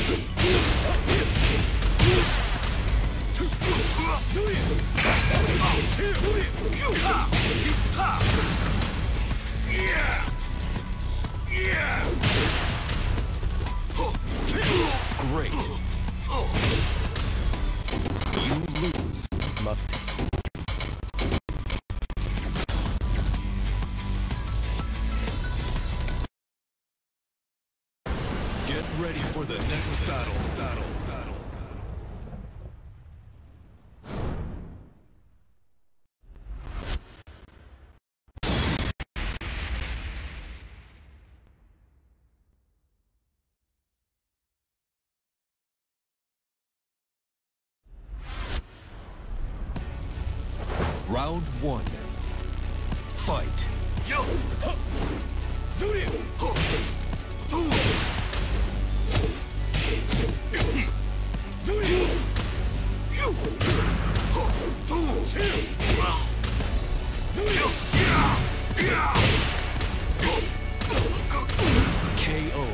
Great. You lose. Get ready for the next battle. Round one. Fight. Yo! Do it! Do it! Do it! You! Do it! KO.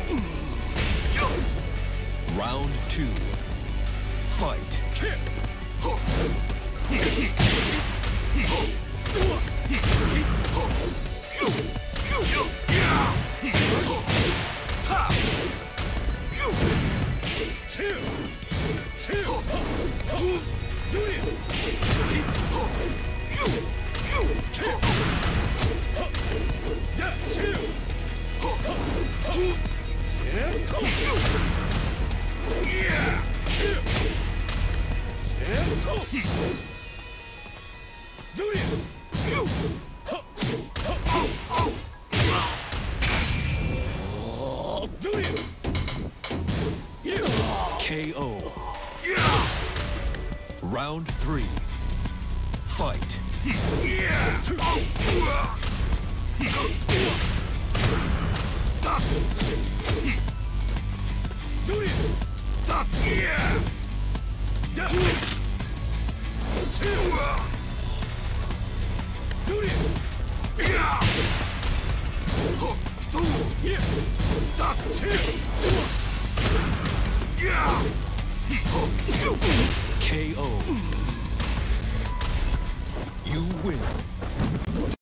Round two. Fight. KO. Round three. Fight. KO. You win.